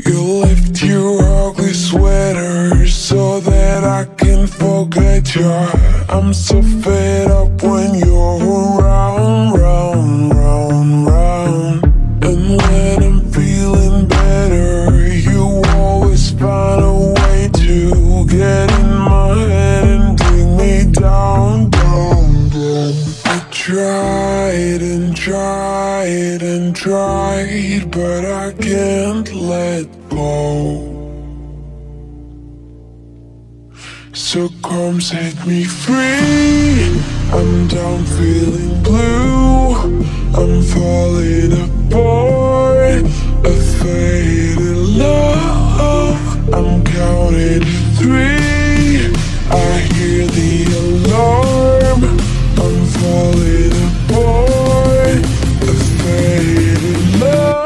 You lift your ugly sweater so that I can forget you. I'm so fed up when you're around, round, round, round. And when I'm feeling better, you always find a way to get in my head and bring me down, down, down. I tried and tried and tried, but I can't let go. So come set me free. I'm down feeling blue. I'm falling apart. A faded love. I'm counting to 3. I hear the alarm. I'm falling apart. A faded love.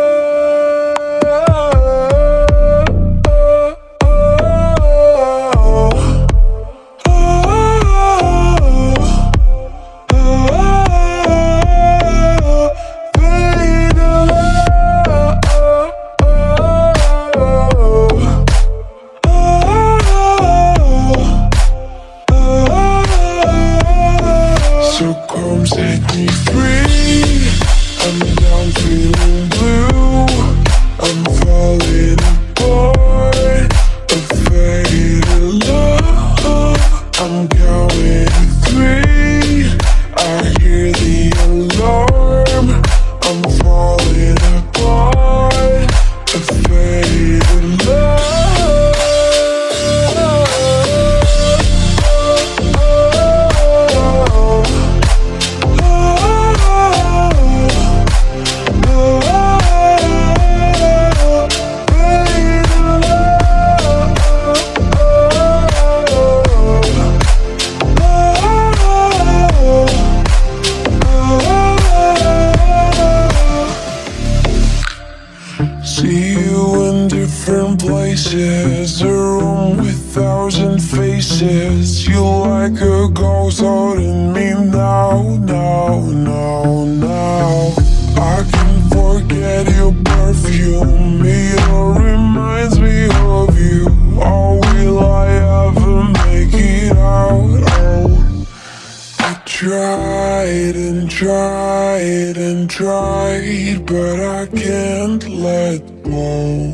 A room with 1,000 faces. You like a ghost holding me now, now, now, now. I can forget your perfume. It all reminds me of you. Oh, will I ever make it out? Oh, I tried and tried and tried, but I can't let go.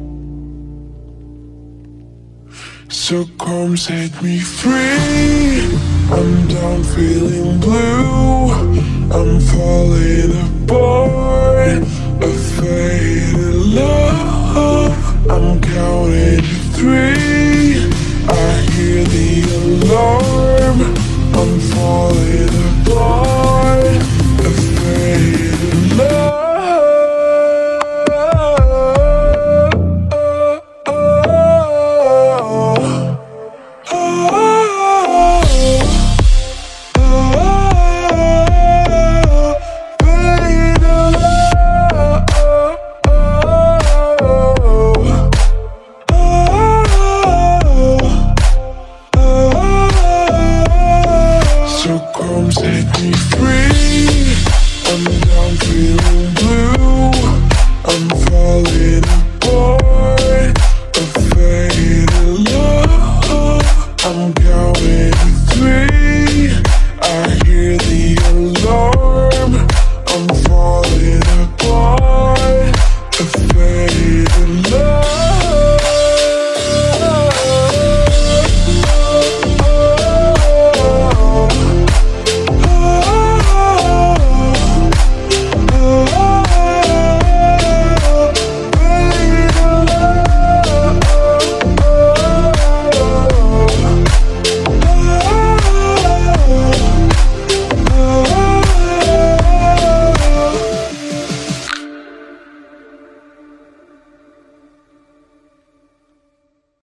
So come set me free. I'm down feeling blue. I'm falling apart. A fade.